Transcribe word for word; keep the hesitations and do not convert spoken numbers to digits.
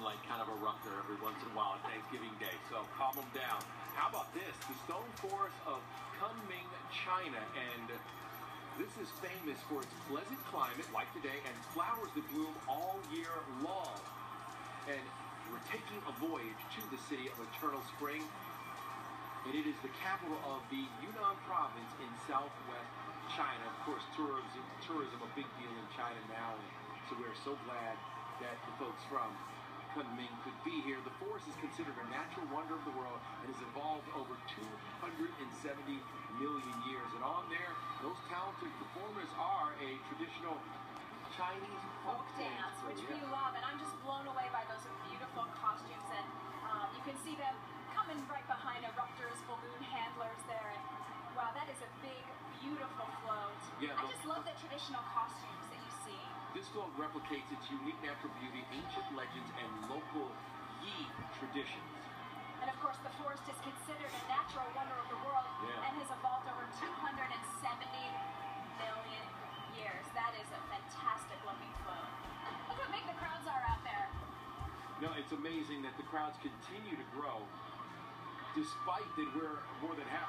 like kind of a rupture every once in a while on Thanksgiving Day, so calm them down. How about this? The stone forest of Kunming, China, and this is famous for its pleasant climate, like today, and flowers that bloom all year long. And we're taking a voyage to the city of eternal spring, and it is the capital of the Yunnan province in southwest China. Of course, tourism, tourism a big deal in China now, and so we're so glad that the folks from Kunming could be here. The forest is considered a natural wonder of the world and has evolved over two hundred seventy million years. And on there, those talented performers are a traditional Chinese folk, folk dance, which yeah. we love. And I'm just blown away by those beautiful costumes. And um, you can see them coming right behind a Ruptors balloon handlers there. And wow, that is a big, beautiful float. Yeah, I just love the traditional costumes that you see. This float replicates its unique natural beauty, ancient legends, and local Yi traditions. And of course, the forest is considered a natural wonder of the world Yeah. and has evolved over two hundred seventy million years. That is a fantastic looking float. Look how big the crowds are out there. No, it's amazing that the crowds continue to grow despite that we're more than half